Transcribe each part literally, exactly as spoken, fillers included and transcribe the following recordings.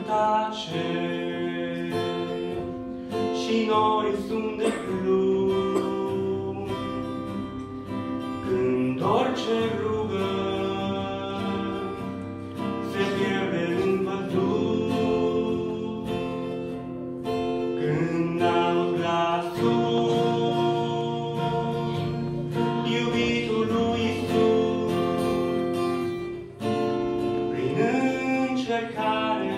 tace și norii sunt de plumb. Când orice rugă se pierde în văzduh, când aud glasul iubitul lui Iisus, prin încercare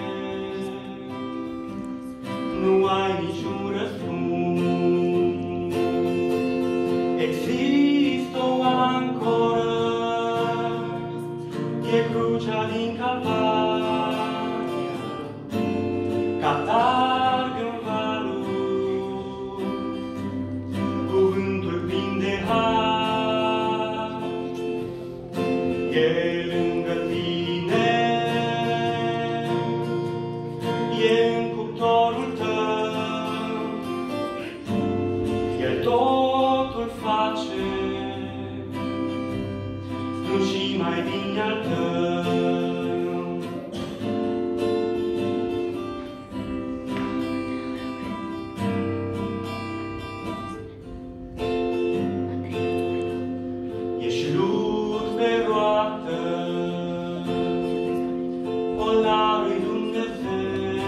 nu ai niciun răspuns. Există o ancoră, e crucea din Calvar, catargă în valuri, cuvântul plin de har. E lângă tine, e în cuptorul tău, El totul face, nu și mai bine al tău. Ești lut pe roată, Olar lui Dumnezeu,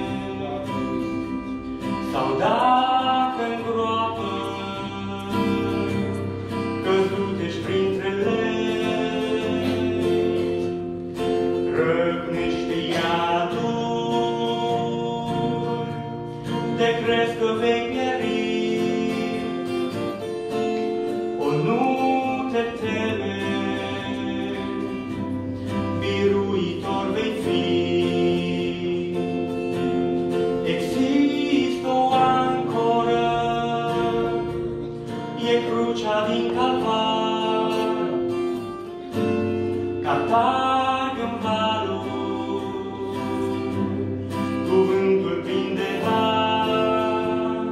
sau dacă în groapă căzut ești printre lei, răpnește iadul, te crezi că vei pieri, o nu te teme, biruitor vei fi. Există o ancoră, e crucea din Calvar, catargă în valuri, cuvântul plin de har.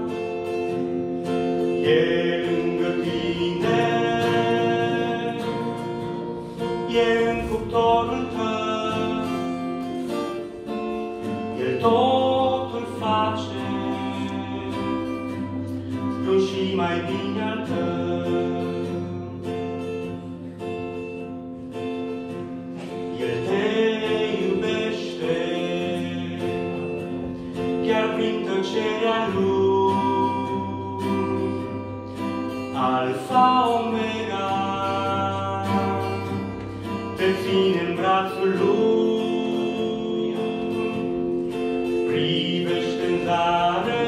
E lângă tine, e în cuptorul tău, El totul face, nu și mai bine al tău. El te iubește, chiar prin tăcerea Lui, Alfa Omega, te ține în brațul Lui, privește în zare,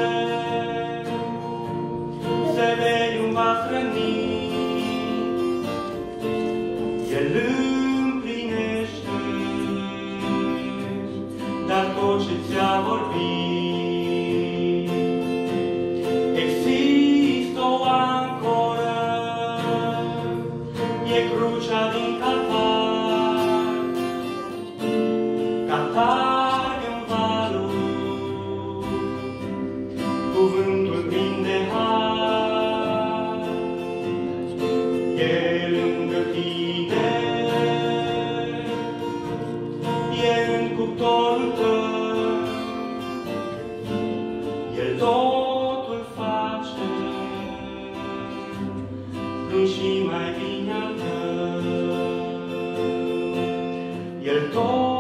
se vei un vas răni, El împlinește, dar tot ce ți-a vorbit. Există o ancoră, e crucea din Calvar, catargă în valuri, cuvântul plin de har. E lângă tine, e în cuptorul tău, El totul face, nu și mai bine al tău. El tot